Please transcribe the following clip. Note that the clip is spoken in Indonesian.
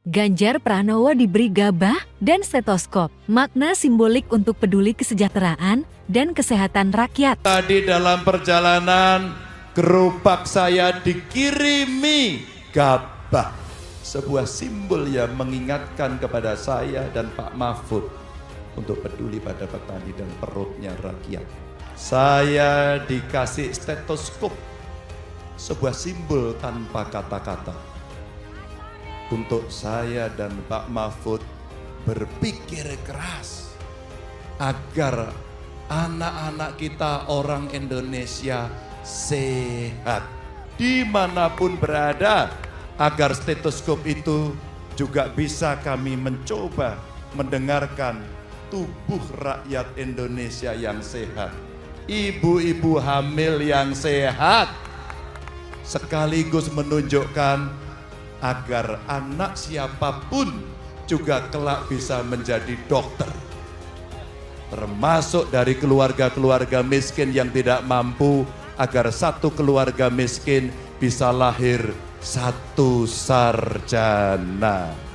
Ganjar Pranowo diberi gabah dan stetoskop. Makna simbolik untuk peduli kesejahteraan dan kesehatan rakyat. Tadi dalam perjalanan gerobak saya dikirimi gabah. Sebuah simbol yang mengingatkan kepada saya dan Pak Mahfud untuk peduli pada petani dan perutnya rakyat. Saya dikasih stetoskop, sebuah simbol tanpa kata-kata. Untuk saya dan Pak Mahfud berpikir keras agar anak-anak kita orang Indonesia sehat dimanapun berada, agar stetoskop itu juga bisa kami mencoba mendengarkan tubuh rakyat Indonesia yang sehat, ibu-ibu hamil yang sehat, sekaligus menunjukkan agar anak siapapun juga kelak bisa menjadi dokter. Termasuk dari keluarga-keluarga miskin yang tidak mampu, agar satu keluarga miskin bisa lahir satu sarjana.